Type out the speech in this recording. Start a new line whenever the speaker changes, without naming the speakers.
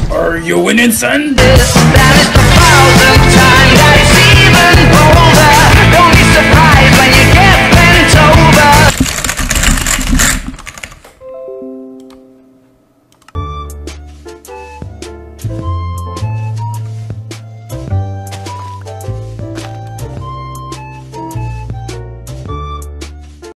Are you winning, son?
That is the 1,000 times.